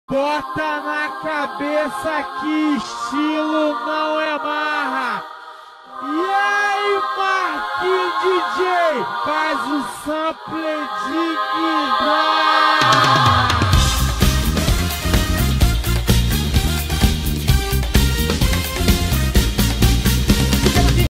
Bota na cabeça que estilo não é marra. E aí, Marquinhos DJ, faz o sample digno.